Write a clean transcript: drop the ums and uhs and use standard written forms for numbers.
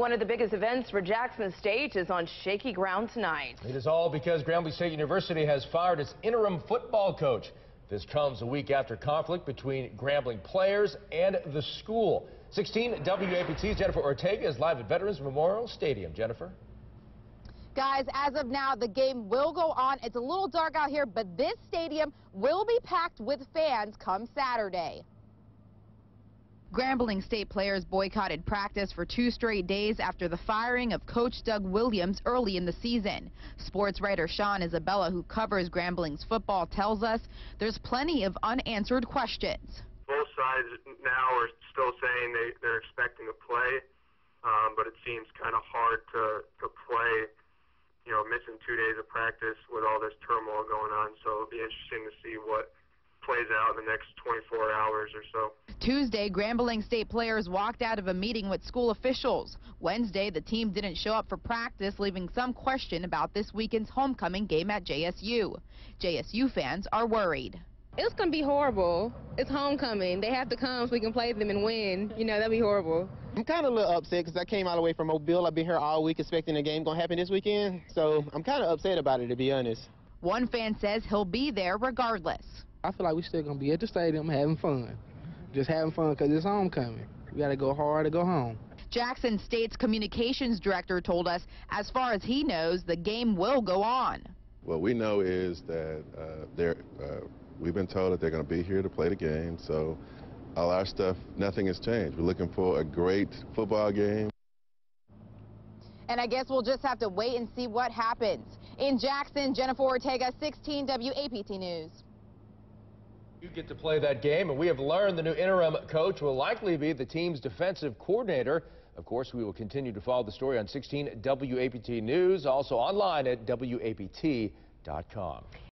one of the biggest events for Jackson State is on shaky ground tonight. It is all because Grambling State University has fired its interim football coach. This comes a week after conflict between Grambling players and the school. 16 WAPT's Jennifer Ortega is live at Veterans Memorial Stadium. Jennifer? Guys, as of now, the game will go on. It's a little dark out here, but this stadium will be packed with fans come Saturday. Grambling State players boycotted practice for 2 straight days after the firing of Coach Doug Williams early in the season. Sports writer Sean Isabella, who covers Grambling's football, tells us there's plenty of unanswered questions. Both sides now are still saying they're expecting to play, but it seems kind of hard to play, you know, missing 2 days of practice with all this turmoil going on. So it'll be interesting to see what plays out in the next 24 hours or so. Tuesday, Grambling State players walked out of a meeting with school officials. Wednesday, the team didn't show up for practice, leaving some question about this weekend's homecoming game at JSU. JSU fans are worried. It's going to be horrible. It's homecoming. They have to come so we can play them and win. You know, that'd be horrible. I'm kind of a little upset because I came all the way from Mobile. I've been here all week expecting the game going to happen this weekend. So I'm kind of upset about it, to be honest. One fan says he'll be there regardless. I feel like we're still going to be at the stadium having fun. Just having fun because it's homecoming. We got to go hard to go home. Jackson State's communications director told us, as far as he knows, the game will go on. What we know is that we've been told that they're going to be here to play the game, so all our stuff, nothing has changed. We're looking for a great football game. And I guess we'll just have to wait and see what happens. In Jackson, Jennifer Ortega, 16 WAPT News. You get to play that game, and we have learned the new interim coach will likely be the team's defensive coordinator. Of course, we will continue to follow the story on 16 WAPT News, also online at WAPT.com.